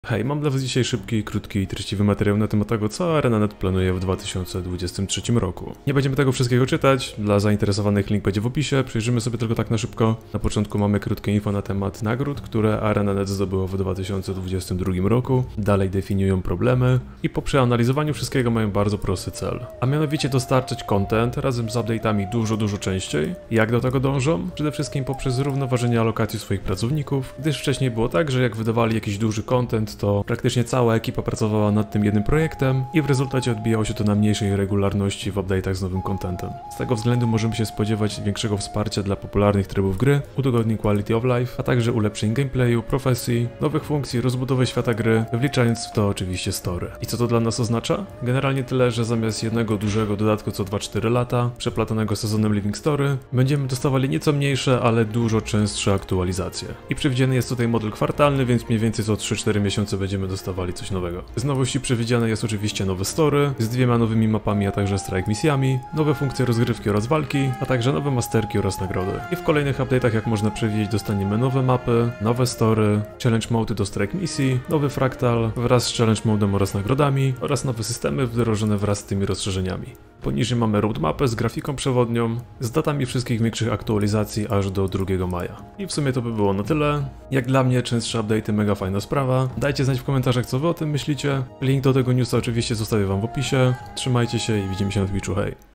Hej, mam dla was dzisiaj szybki, krótki i treściwy materiał na temat tego, co ArenaNet planuje w 2023 roku. Nie będziemy tego wszystkiego czytać, dla zainteresowanych link będzie w opisie, przejrzymy sobie tylko tak na szybko. Na początku mamy krótkie info na temat nagród, które ArenaNet zdobyło w 2022 roku, dalej definiują problemy i po przeanalizowaniu wszystkiego mają bardzo prosty cel. A mianowicie dostarczać content razem z update'ami dużo częściej. Jak do tego dążą? Przede wszystkim poprzez zrównoważenie alokacji swoich pracowników, gdyż wcześniej było tak, że jak wydawali jakiś duży content, to praktycznie cała ekipa pracowała nad tym jednym projektem i w rezultacie odbijało się to na mniejszej regularności w update'ach z nowym contentem. Z tego względu możemy się spodziewać większego wsparcia dla popularnych trybów gry, udogodnień quality of life, a także ulepszeń gameplayu, profesji, nowych funkcji, rozbudowy świata gry, wliczając w to oczywiście story. I co to dla nas oznacza? Generalnie tyle, że zamiast jednego dużego dodatku co 2-4 lata, przeplatanego sezonem Living Story, będziemy dostawali nieco mniejsze, ale dużo częstsze aktualizacje. I przewidziany jest tutaj model kwartalny, więc mniej więcej co 3-4 miesiące będziemy dostawali coś nowego. Z nowości przewidziane jest oczywiście nowe story, z 2 nowymi mapami, a także strike misjami, nowe funkcje rozgrywki oraz walki, a także nowe masterki oraz nagrody. I w kolejnych update'ach, jak można przewidzieć, dostaniemy nowe mapy, nowe story, challenge mode do strike misji, nowy fractal wraz z challenge modem oraz nagrodami oraz nowe systemy wdrożone wraz z tymi rozszerzeniami. Poniżej mamy roadmapę z grafiką przewodnią, z datami wszystkich większych aktualizacji aż do 2 maja. I w sumie to by było na tyle. Jak dla mnie częstsze update'y mega fajna sprawa. Dajcie znać w komentarzach, co wy o tym myślicie. Link do tego newsa oczywiście zostawię wam w opisie. Trzymajcie się i widzimy się na Twitchu, hej!